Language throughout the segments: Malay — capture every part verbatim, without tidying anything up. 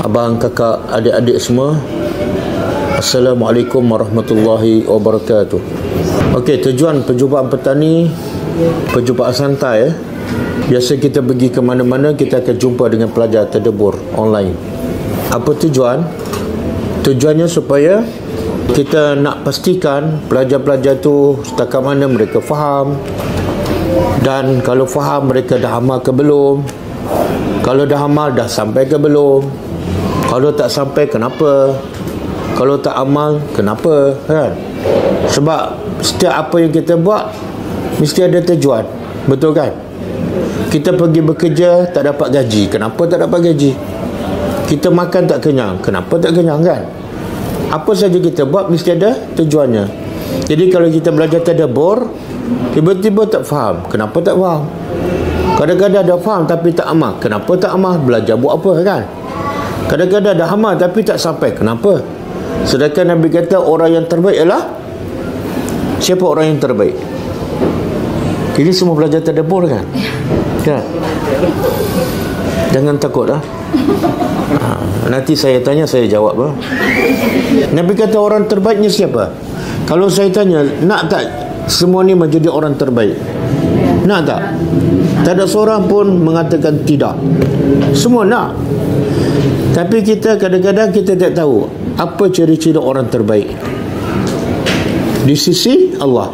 abang, kakak, adik-adik semua, Assalamualaikum warahmatullahi wabarakatuh. Okey, tujuan perjumpaan petani, perjumpaan santai. Eh. Biasa kita pergi ke mana-mana, kita akan jumpa dengan pelajar tadabbur online. Apa tujuan? Tujuannya supaya kita nak pastikan pelajar-pelajar tu setakat mana mereka faham, dan kalau faham mereka dah amal ke belum, kalau dah amal dah sampai ke belum, kalau tak sampai kenapa, kalau tak amal kenapa, kan? Sebab setiap apa yang kita buat mesti ada tujuan, betul kan? Kita pergi bekerja tak dapat gaji, kenapa tak dapat gaji? Kita makan tak kenyang, kenapa tak kenyang, kan? Apa saja kita buat mesti ada tujuannya. Jadi kalau kita belajar tadabbur, tiba-tiba tak faham, kenapa tak faham? Kadang-kadang dah faham tapi tak amal, kenapa tak amal? Belajar buat apa, kan? Kadang-kadang dah amal tapi tak sampai, kenapa? Sedangkan Nabi kata orang yang terbaik ialah siapa orang yang terbaik? Ini semua belajar tadabbur, kan? Kan? Jangan takut, lah. Ha, nanti saya tanya, saya jawab, lah. Nabi kata orang terbaiknya siapa? Kalau saya tanya, nak tak semua ni menjadi orang terbaik? Nak tak? Tak ada seorang pun mengatakan tidak. Semua nak. Tapi kita kadang-kadang kita tak tahu apa ciri-ciri orang terbaik di sisi Allah.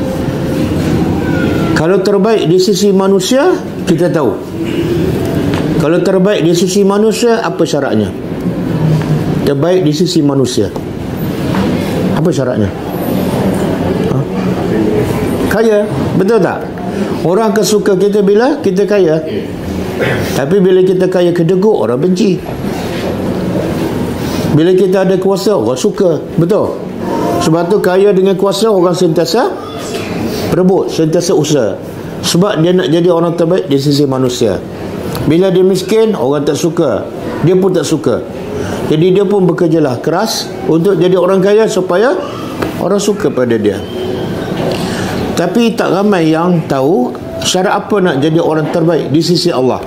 Kalau terbaik di sisi manusia, kita tahu. Kalau terbaik di sisi manusia, apa syaratnya? Terbaik di sisi manusia, apa syaratnya? Ha? Kaya, betul tak? Orang akan suka kita bila kita kaya. Tapi bila kita kaya kedeguk, orang benci. Bila kita ada kuasa, orang suka, betul? Sebab tu kaya dengan kuasa, orang sentiasa berebut, sentiasa usaha. Sebab dia nak jadi orang terbaik di sisi manusia. Bila dia miskin, orang tak suka, dia pun tak suka. Jadi dia pun bekerjalah keras untuk jadi orang kaya supaya orang suka pada dia. Tapi tak ramai yang tahu syarat apa nak jadi orang terbaik di sisi Allah.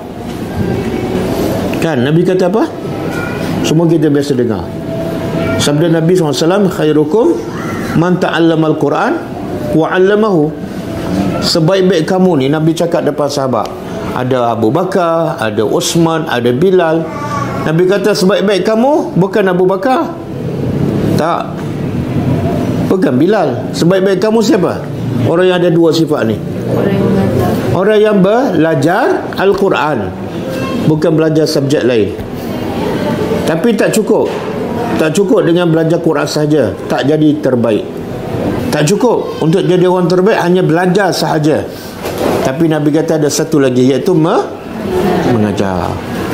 Kan Nabi kata apa? Semua kita biasa dengar sabda Nabi sallallahu alaihi wasallam, khairukum man ta'allama al-Quran wa 'allamahu. Sebaik-baik kamu ni, Nabi cakap depan sahabat. Ada Abu Bakar, ada Uthman, ada Bilal. Nabi kata sebaik-baik kamu bukan Abu Bakar, tak, bukan Bilal. Sebaik-baik kamu siapa? Orang yang ada dua sifat ni. Orang yang belajar Al-Quran, bukan belajar subjek lain. Tapi tak cukup. Tak cukup dengan belajar Quran saja, tak jadi terbaik. Tak cukup untuk jadi orang terbaik hanya belajar sahaja. Tapi Nabi kata ada satu lagi, iaitu me- mengajar.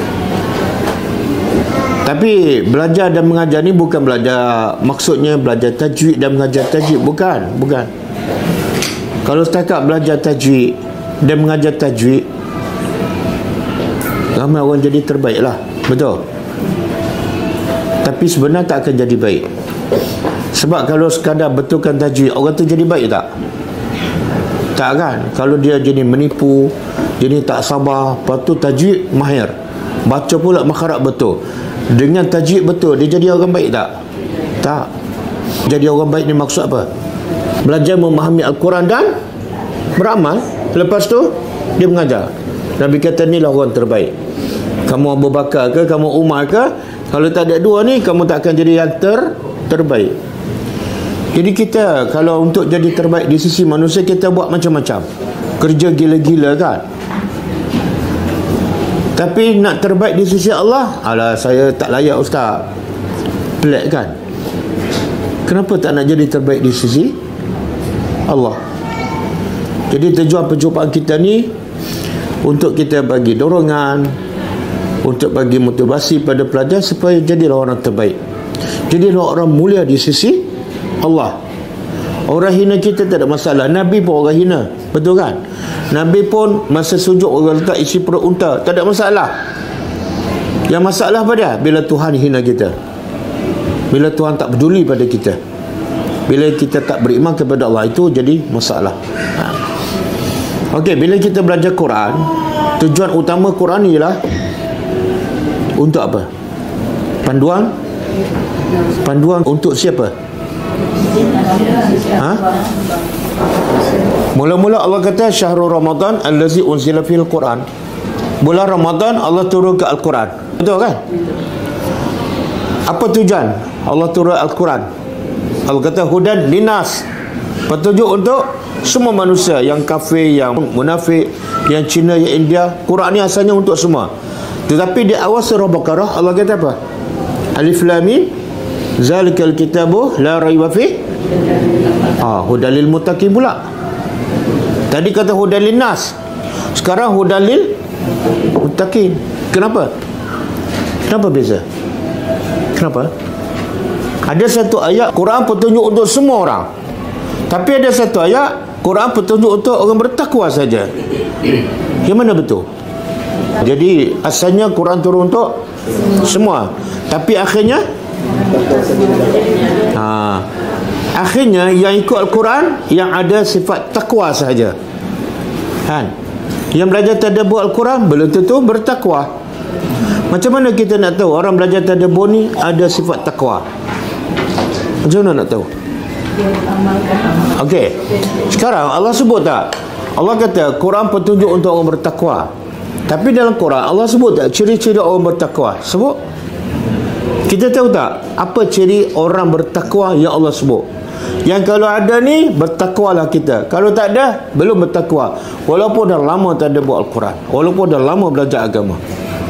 Tapi belajar dan mengajar ni bukan belajar, maksudnya belajar tajwid dan mengajar tajwid, bukan, bukan. Kalau setakat belajar tajwid dan mengajar tajwid, ramai orang jadi terbaik lah, betul? Tapi sebenarnya tak akan jadi baik. Sebab kalau sekadar betulkan tajwid, orang tu jadi baik tak? Tak, kan? Kalau dia jadi menipu, jadi tak sabar, lepas tu tajwid mahir, baca pula makhraj betul, dengan tajwid betul, dia jadi orang baik tak? Tak. Jadi orang baik ni maksud apa? Belajar memahami Al-Quran dan beramal. Lepas tu dia mengajar. Nabi kata inilah orang terbaik. Kamu Abu Bakar ke, kamu Umar ke, kalau tak ada dua ni, kamu tak akan jadi yang ter terbaik. Jadi kita kalau untuk jadi terbaik di sisi manusia, kita buat macam-macam, kerja gila-gila, kan? Tapi nak terbaik di sisi Allah, alah saya tak layak ustaz, pelik, kan? Kenapa tak nak jadi terbaik di sisi Allah? Jadi tujuan perjumpaan kita ni untuk kita bagi dorongan, untuk bagi motivasi pada pelajar supaya jadilah orang terbaik, jadilah orang mulia di sisi Allah. Orang hina kita tak ada masalah. Nabi pun orang hina, betul kan? Nabi pun masa sujud orang letak isi perut unta, tak ada masalah. Yang masalah apa dia? Bila Tuhan hina kita, bila Tuhan tak peduli pada kita, bila kita tak beriman kepada Allah, itu jadi masalah. Ha. Okey, bila kita belajar Quran, tujuan utama Quran ialah untuk apa? Panduan? Panduan untuk siapa? Ha? Mula-mula Allah kata syahrul Ramadan allazi unzila fil Quran. Bulan Ramadan Allah turun ke Al-Quran. Betul kan? Apa tujuan Allah turun Al-Quran? Allah kata hudan linas, petunjuk untuk semua manusia, yang kafir, yang munafik, yang Cina, yang India. Quran ni asalnya untuk semua. Tetapi di awal surah Baqarah Allah kata apa? Alif Lam Mim zalikal kitabu la raiba fi. Ah, hudan lil muttaqin pula. Tadi kata hudan lin nas, sekarang hudan lil muttaqin. Kenapa? Kenapa beza? Kenapa? Ada satu ayat Quran petunjuk untuk semua orang, tapi ada satu ayat Quran petunjuk untuk orang bertakwa saja. Yang mana betul? Jadi asalnya Quran turun untuk semua, tapi akhirnya ha, akhirnya yang ikut Al-Quran yang ada sifat takwa saja. Kan? Yang belajar tadabbur Al-Quran belum tentu bertakwa. Macam mana kita nak tahu orang belajar tadabbur ni ada sifat takwa? Macam mana nak tahu? Okey. Sekarang Allah sebut tak? Allah kata Quran petunjuk untuk orang bertakwa. Tapi dalam Quran Allah sebut tak ciri-ciri orang bertakwa? Sebut. Kita tahu tak apa ciri orang bertakwa yang Allah sebut? Yang kalau ada ni bertakwalah kita. Kalau tak ada belum bertakwa. Walaupun dah lama tak ada buat Al-Quran, walaupun dah lama belajar agama.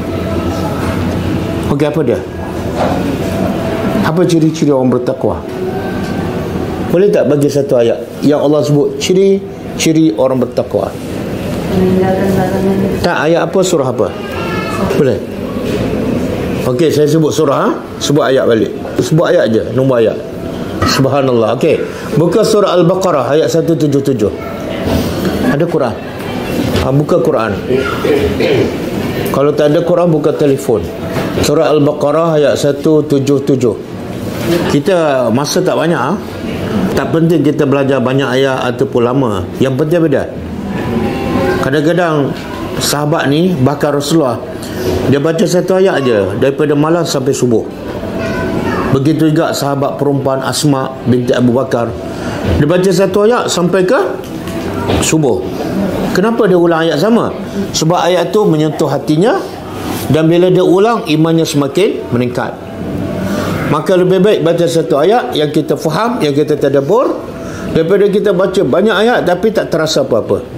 Okey, apa dia? Apa ciri-ciri orang bertakwa? Boleh tak bagi satu ayat yang Allah sebut ciri-ciri orang bertakwa? Tak, ayat apa, surah apa? Boleh? Okey, saya sebut surah, ha? Sebut ayat balik. Sebut ayat aja, nombor ayat. Subhanallah. Okey, buka surah Al-Baqarah ayat seratus tujuh puluh tujuh. Ada Quran? Ha, buka Quran. Kalau tak ada Quran, buka telefon. Surah Al-Baqarah ayat seratus tujuh puluh tujuh. Kita masa tak banyak, ha? Tak penting kita belajar banyak ayat ataupun lama. Yang penting beda. Kadang-kadang sahabat ni, bahkan Rasulullah, dia baca satu ayat je daripada malam sampai subuh. Begitu juga sahabat perempuan Asma binti Abu Bakar, dia baca satu ayat sampai ke subuh. Kenapa dia ulang ayat sama? Sebab ayat tu menyentuh hatinya, dan bila dia ulang imannya semakin meningkat. Maka lebih baik baca satu ayat yang kita faham, yang kita tadabbur, daripada kita baca banyak ayat tapi tak terasa apa-apa.